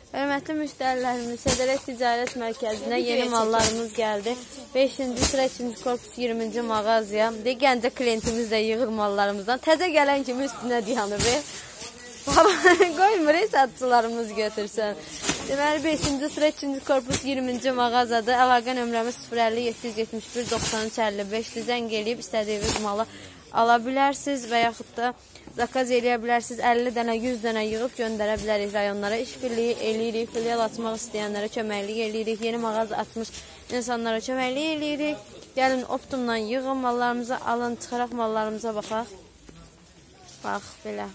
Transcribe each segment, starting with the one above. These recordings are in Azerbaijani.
Hörmətli müştərilərimiz, Sədərək Ticarət Mərkəzinə yeni mallarımız gəldi. 5-ci sıra 2-ci korpus 20-ci mağazaya. Gəncə klientimiz də yığır mallarımızdan. Təzə gələn kimi üstünə dayanır. Qoymur, satçılarımız götürsün. Deməli, 5-ci sıra 2-ci korpus 20-ci mağazadır. Əlaqə nömrəmiz 050-771-93-55-dir. Zəng eləyib istədiyiniz malı ala bilərsiniz və yaxud da zakaz eləyə bilərsiniz. 50 dənə, 100 dənə yığıb göndərə bilərik rayonlara. İşbirliyi eləyirik, filial açmaq istəyənlərə köməklik eləyirik. Yeni mağaza açmış insanlara köməklik eləyirik. Gəlin Optumdan yığın mallarımızı, alın, çıxaraq mallarımıza baxaq. Bax, belə.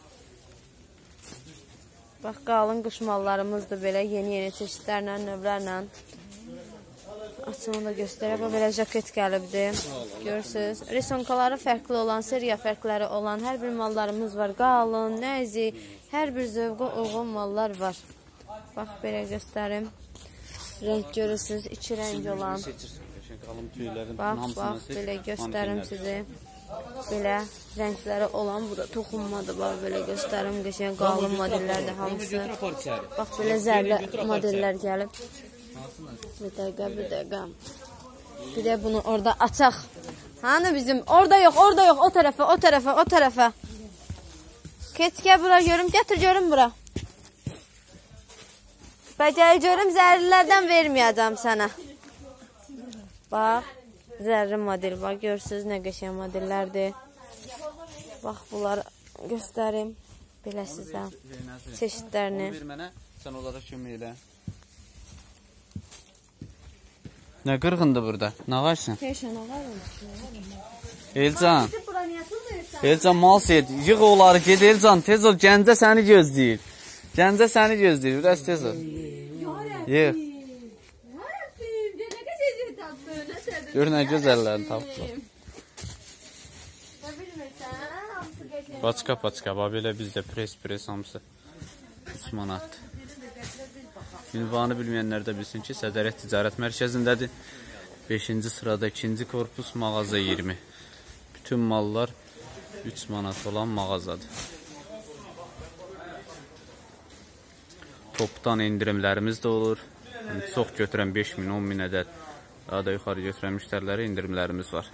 Bax, qalın qış mallarımızdır belə, yeni çeşidlərlə, növlərlə. Açımı da göstərək. Bu belə jaket gəlibdir. Görürsünüz. Risonkaları fərqli olan, seriya fərqləri olan hər bir mallarımız var. Qalın, nəzik, hər bir zövqə uyğun mallar var. Bax, belə göstərim. Renk görürsünüz, iki rəng olan. Bax, belə göstərim sizi. Belə rəngləri olan, bu da toxunmadır. Bax, belə göstərim. Qəşəng qalın modellərdir hamısı. Bax, belə zərlə modellər gəlib. Bir dəqiqə. Bir də bunu orada açaq. Hani bizim? Orada yox, o tərəfə. Keçkə bura görüm, gətir görüm bura. Bəcəyi görüm, zərlilərdən verməyəcəm sənə. Bax, zərli model var. Görürsünüz, nə qəşəng modellərdir. Bax, bunları göstərim. Belə sizə çeşidlərini. Sən onlara kömək elə. Nə qırğındır burada? Nə varsan? Elcan mal seyir. Yığ onları, ged Elcan. Tez ol, Gəncə səni gözləyir. Biraz tez ol. Yığ. Gör nə gözəllərini tapdılar. Paçka. Belə bizdə pres hamısı 3 manatdır. Ünvanı bilməyənlər də bilsin ki, Sədərək Ticarət Mərkəzindədir. 5-ci sırada 2-ci korpus, mağaza 20. Bütün mallar 3 manat olan mağazadır. Topdan indirimlərimiz də olur. Çox götürən 5 min, 10 min ədəd, daha da yuxarı götürən müştərilərə indirimlərimiz var.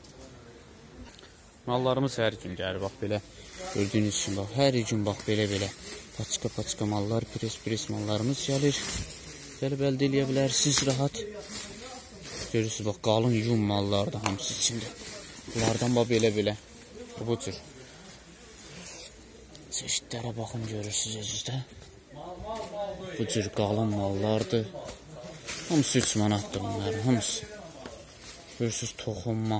Mallarımız hər gün gəlir, bax belə. Gördüyünüz kimi, bax, hər gün bax, belə. Paçka mallar, pres mallarımız gəlir. Gəlib əldə eləyə bilərsiniz rahat. Görürsünüz, bax, qalın yum mallar da hamısı içində. Bunlardan bax, belə. Bu cür. Çeşidlərə baxın, görürsünüz özünüzdə. Bu cür qalın mallardır. Hamısı 3 manatdır bunların, hamısı. Görürsünüz, toxunma,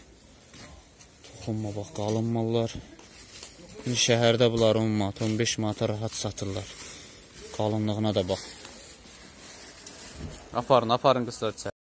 bax, qalın mallar. Şəhərdə bunlar 10 manat, 15 manata rahat satırlar. Qalınlığına da bax. Aparın qızlar.